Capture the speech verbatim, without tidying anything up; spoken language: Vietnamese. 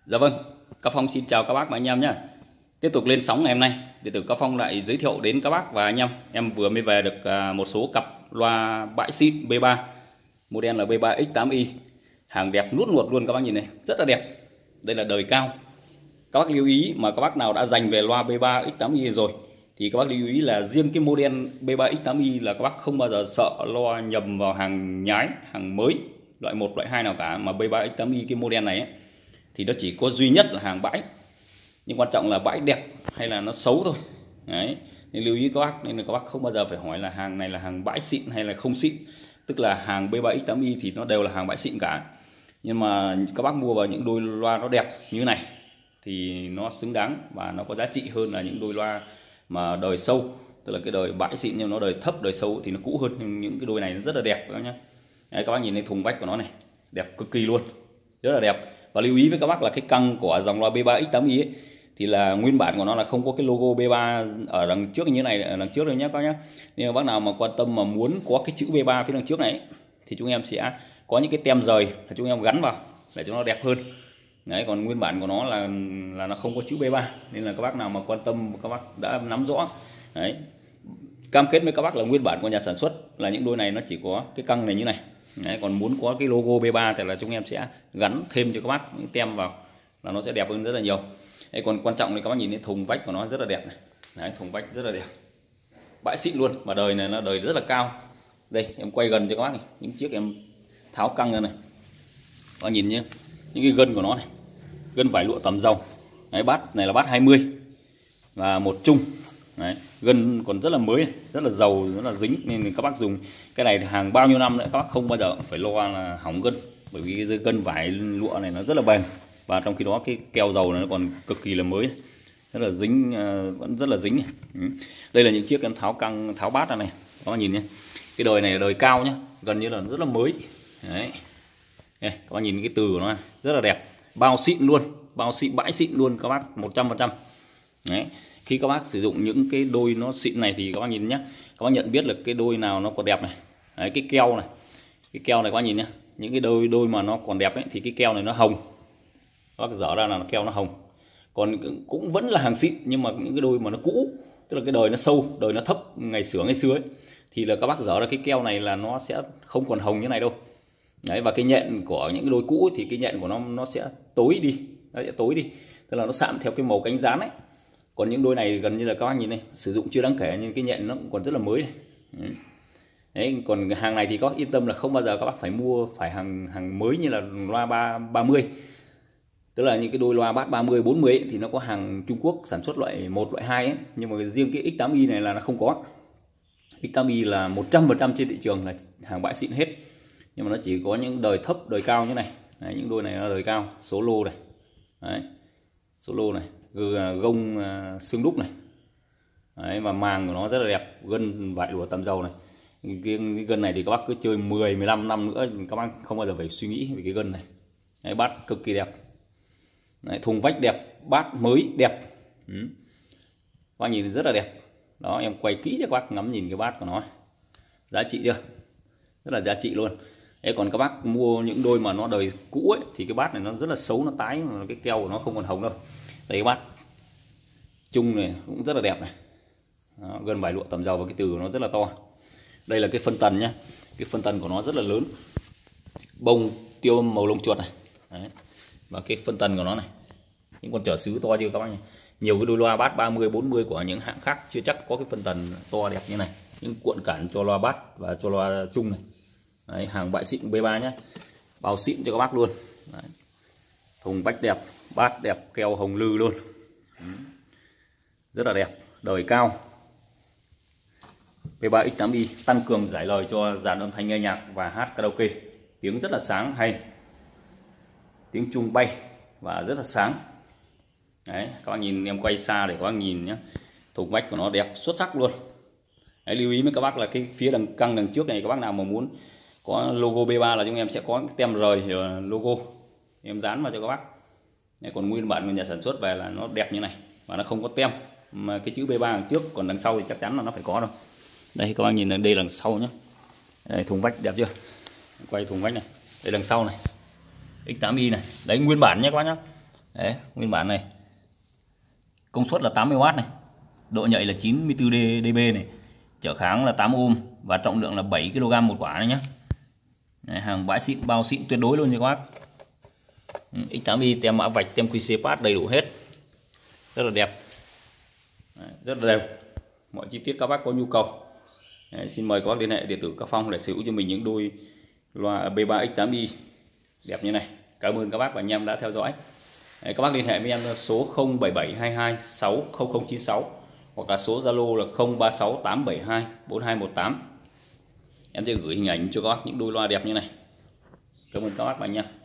Dạ vâng, Cao Phong xin chào các bác và anh em nhé. Tiếp tục lên sóng ngày hôm nay, điện tử Cao Phong lại giới thiệu đến các bác và anh em. Em vừa mới về được một số cặp loa bãi xịn B ba, model là B ba X tám i. Hàng đẹp nuốt nuột luôn các bác nhìn này, rất là đẹp. Đây là đời cao. Các bác lưu ý mà các bác nào đã dành về loa B ba X tám i rồi thì các bác lưu ý là riêng cái model B ba X tám i là các bác không bao giờ sợ loa nhầm vào hàng nhái, hàng mới, loại một, loại hai nào cả. Mà B ba X tám i cái model này ấy, thì nó chỉ có duy nhất là hàng bãi, nhưng quan trọng là bãi đẹp hay là nó xấu thôi. Đấy, nên lưu ý các bác, nên là các bác không bao giờ phải hỏi là hàng này là hàng bãi xịn hay là không xịn. Tức là hàng B ba X tám i thì nó đều là hàng bãi xịn cả, nhưng mà các bác mua vào những đôi loa nó đẹp như này thì nó xứng đáng và nó có giá trị hơn là những đôi loa mà đời sâu, tức là cái đời bãi xịn nhưng nó đời thấp, đời sâu thì nó cũ hơn. Nhưng những cái đôi này nó rất là đẹp các bác nhé. Đấy, các bác nhìn thấy thùng vách của nó này, đẹp cực kỳ luôn, rất là đẹp. Và lưu ý với các bác là cái căng của dòng loa B ba X tám i ấy, thì là nguyên bản của nó là không có cái logo B ba ở đằng trước như này, ở đằng trước đây nhé các bác nhé. Nên mà bác nào mà quan tâm mà muốn có cái chữ B ba phía đằng trước này ấy, thì chúng em sẽ có những cái tem rời là chúng em gắn vào để cho nó đẹp hơn. Đấy, còn nguyên bản của nó là là nó không có chữ B ba, nên là các bác nào mà quan tâm, các bác đã nắm rõ. Đấy, cam kết với các bác là nguyên bản của nhà sản xuất là những đôi này nó chỉ có cái căng này như này. Đấy, còn muốn có cái logo B ba thì là chúng em sẽ gắn thêm cho các bác những tem vào là nó sẽ đẹp hơn rất là nhiều. Đấy, còn quan trọng thì các bác nhìn thấy thùng vách của nó rất là đẹp này. Đấy, thùng vách rất là đẹp, bãi xịn luôn, và đời này nó đời rất là cao. Đây em quay gần cho các bác này, những chiếc em tháo căng ra này, các bác nhìn nhé, những cái gân của nó này, gân vải lụa tầm dầu. Đấy, bát này là bát hai mươi và một chung. Đấy, gân còn rất là mới, rất là dầu, rất là dính, nên các bác dùng cái này thì hàng bao nhiêu năm nữa các bác không bao giờ phải lo là hỏng gân, bởi vì cái gân vải lụa này nó rất là bền, và trong khi đó cái keo dầu này nó còn cực kỳ là mới, rất là dính, vẫn rất là dính này. Đây là những chiếc em tháo căng, tháo bát ra này, các bác nhìn nhé, cái đời này là đời cao nhá, gần như là rất là mới. Đấy, đây, các bác nhìn cái từ của nó này, rất là đẹp, bao xịn luôn, bao xịn bãi xịn luôn các bác, một trăm phần trăm. Đấy, khi các bác sử dụng những cái đôi nó xịn này thì các bác nhìn nhé, các bác nhận biết là cái đôi nào nó còn đẹp này. Đấy, cái keo này, cái keo này các bác nhìn nhé, những cái đôi đôi mà nó còn đẹp ấy thì cái keo này nó hồng, các bác dở ra là nó keo nó hồng. Còn cũng vẫn là hàng xịn, nhưng mà những cái đôi mà nó cũ, tức là cái đời nó sâu, đời nó thấp, ngày xưa ngày xưa ấy, thì là các bác dở ra cái keo này là nó sẽ không còn hồng như này đâu. Đấy, và cái nhện của những cái đôi cũ ấy, thì cái nhện của nó nó sẽ tối đi, nó sẽ tối đi, tức là nó sạm theo cái màu cánh dán ấy. Còn những đôi này gần như là các bác nhìn này, sử dụng chưa đáng kể nhưng cái nhện nó cũng còn rất là mới này. Đấy, còn hàng này thì có yên tâm là không bao giờ các bác phải mua phải hàng hàng mới như là loa ba mươi, tức là những cái đôi loa bát ba mươi, bốn mươi ấy, thì nó có hàng Trung Quốc sản xuất loại một, loại hai ấy, nhưng mà riêng cái X tám i này là nó không có. X tám i là một trăm phần trăm trên thị trường là hàng bãi xịn hết, nhưng mà nó chỉ có những đời thấp, đời cao như này. Đấy, những đôi này là đời cao, solo này. Đấy, solo này, gông uh, xương đúc này. Đấy, và màng của nó rất là đẹp, gân vải lụa tầm dầu này. Cái, cái gân này thì các bác cứ chơi mười, mười lăm năm nữa các bác không bao giờ phải suy nghĩ về cái gân này. Đấy, bát cực kỳ đẹp. Đấy, thùng vách đẹp, bát mới đẹp. Ừ. Các bác nhìn rất là đẹp. Đó, em quay kỹ cho các bác ngắm nhìn cái bát của nó. Giá trị chưa? Rất là giá trị luôn. Đấy, còn các bác mua những đôi mà nó đời cũ ấy thì cái bát này nó rất là xấu, nó tái, cái keo của nó không còn hồng đâu. Đây, cái bát chung này cũng rất là đẹp này. Đó, gân vải lụa tầm dầu và cái từ của nó rất là to. Đây là cái phân tần nhá, cái phân tần của nó rất là lớn, bông tiêu màu lông chuột này. Đấy, và cái phân tần của nó này, những con trở xứ to chưa các bác nhỉ? Nhiều cái đôi loa bát ba mươi, bốn mươi của những hãng khác chưa chắc có cái phân tần to đẹp như này. Những cuộn cản cho loa bát và cho loa chung này. Đấy, hàng bãi xịn B ba nhé, bao xịn cho các bác luôn. Đấy, thùng vách đẹp, bát đẹp, keo hồng lư luôn. Rất là đẹp, đời cao. B ba X tám i tăng cường giải lời cho dàn âm thanh nghe nhạc và hát karaoke, tiếng rất là sáng hay, tiếng chuông bay và rất là sáng. Đấy, các bác nhìn, em quay xa để các bác nhìn nhé, thùng vách của nó đẹp xuất sắc luôn. Đấy, lưu ý với các bác là cái phía đằng căng đằng trước này, các bác nào mà muốn có logo B ba là chúng em sẽ có cái tem rời logo, em dán vào cho các bác. Đấy, còn nguyên bản của nhà sản xuất về là nó đẹp như này và nó không có tem mà cái chữ B ba đằng trước, còn đằng sau thì chắc chắn là nó phải có đâu. Đây các bác nhìn đây đằng sau nhé. Đây, thùng vách đẹp chưa? Quay thùng vách này, đây đằng sau này, X tám i này, đấy nguyên bản nhé các bác nhé. Đấy, nguyên bản này. Công suất là tám mươi oát này. Độ nhạy là chín mươi tư dB này. Trở kháng là tám ohm và trọng lượng là bảy ki lô gam một quả này nhé. Đấy, hàng bãi xịn, bao xịn tuyệt đối luôn nha các bác. ích tám i tem mã vạch, tem quy xê pass đầy đủ hết. Rất là đẹp. Đấy, rất là đẹp. Mọi chi tiết các bác có nhu cầu. Đấy, xin mời các bác liên hệ điện tử Cao Phong để sở hữu cho mình những đôi loa B ba X tám i đẹp như này. Cảm ơn các bác và anh em đã theo dõi. Đấy, các bác liên hệ với em số không bảy bảy hai hai sáu không không chín sáu hoặc là số Zalo là không ba sáu tám bảy hai bốn hai một tám. Em sẽ gửi hình ảnh cho các bác những đôi loa đẹp như này. Cảm ơn các bác và anh em.